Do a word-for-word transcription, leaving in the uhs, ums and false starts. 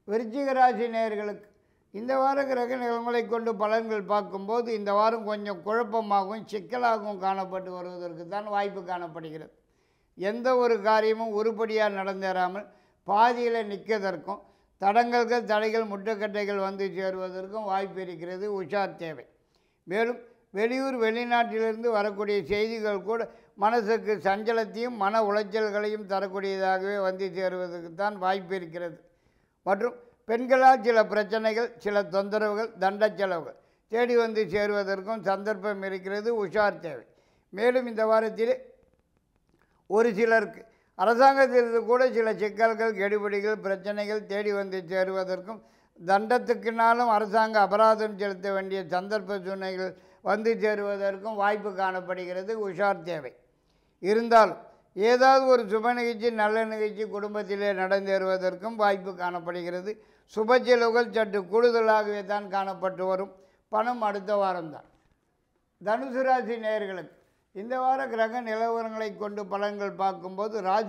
விருச்சிக ராசி நேயர்களுக்கு இந்த வார கிரக நிலங்களை கொண்டு பலன்கள் பார்க்கும்போது இந்த வாரம் கொஞ்சம் குழப்பமாகவும் சிக்கலாகவும் காணப்பட்டு வருவதற்கு தான் வாய்ப்பு காணப்படுகிறது. எந்த ஒரு காரியமும் உருப்படியாக நடந்தேறாமல் பாதியில் நிற்கதற்கும் தடங்கல்கள் தடைகள் முட்டுக்கட்டைகள் வந்து சேருவதற்கும் வாய்ப்பு இருக்கிறது. உஷார் தேவை. மேலும் வெளியூர் வெளிநாட்டிலிருந்து வரக்கூடிய செய்திகள் கூட மனசுக்கு சஞ்சலத்தையும் மன உளைச்சல்களையும் தரக்கூடியதாகவே வந்து சேருவதற்கு தான் வாய்ப்பு இருக்கிறது. மற்றும் பெண்களால் சில பிரச்சனைகள் சில தொந்தரவுகள் தண்ட செலவுகள் தேடி வந்து சேருவதற்கும் சந்தர்ப்பம் இருக்கிறது. உஷார் தேவை. மேலும் இந்த வாரத்தில் ஒரு சிலருக்கு அரசாங்கத்திலிருந்து கூட சில சிக்கல்கள் கெடுபிடிகள் பிரச்சனைகள் தேடி வந்து சேருவதற்கும் தண்டத்துக்குனாலும் அரசாங்க அபராதம் செலுத்த வேண்டிய சந்தர்ப்ப சூழ்நிலைகள் வந்து சேருவதற்கும் வாய்ப்பு காணப்படுகிறது. உஷார் தேவை. இருந்தாலும் ஏதாவது ஒரு சுப நிகழ்ச்சி நல்ல நிகழ்ச்சி குடும்பத்திலே நடந்தேறுவதற்கும் வாய்ப்பு காணப்படுகிறது. சுப செலவுகள் சற்று கூடுதலாகவே தான் காணப்பட்டு வரும். பணம் அடுத்த வாரம்தான். தனுசு ராசி நேயர்களுக்கு இந்த வார கிரக நிலவரங்களை கொண்டு பலன்கள் பார்க்கும்போது ராசி